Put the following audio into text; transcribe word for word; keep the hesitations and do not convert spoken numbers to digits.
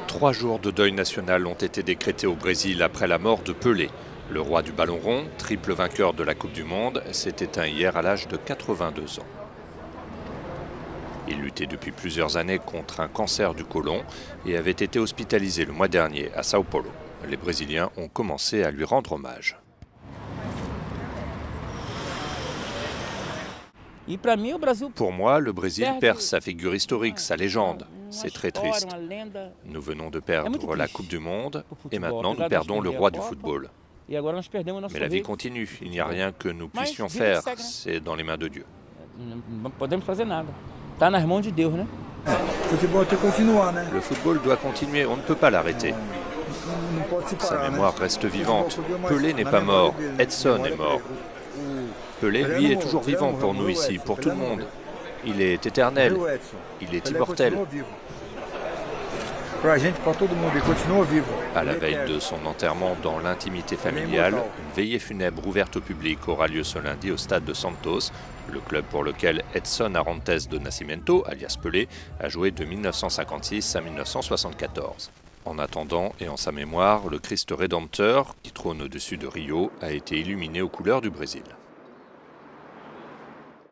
Trois jours de deuil national ont été décrétés au Brésil après la mort de Pelé. Le roi du ballon rond, triple vainqueur de la Coupe du Monde, s'est éteint hier à l'âge de quatre-vingt-deux ans. Il luttait depuis plusieurs années contre un cancer du côlon et avait été hospitalisé le mois dernier à Sao Paulo. Les Brésiliens ont commencé à lui rendre hommage. Pour moi, le Brésil perd sa figure historique, sa légende. C'est très triste. Nous venons de perdre la Coupe du Monde et maintenant nous perdons le roi du football. Mais la vie continue, il n'y a rien que nous puissions faire, c'est dans les mains de Dieu. Le football doit continuer, on ne peut pas l'arrêter. Sa mémoire reste vivante. Pelé n'est pas mort, Edson est mort. Pelé, lui, est toujours vivant pour nous ici, pour tout le monde. Il est éternel, il est immortel. À la veille de son enterrement dans l'intimité familiale, une veillée funèbre ouverte au public aura lieu ce lundi au stade de Santos, le club pour lequel Edson Arantes do Nascimento, alias Pelé, a joué de mille neuf cent cinquante-six à mille neuf cent soixante-quatorze. En attendant et en sa mémoire, le Christ rédempteur, qui trône au-dessus de Rio, a été illuminé aux couleurs du Brésil.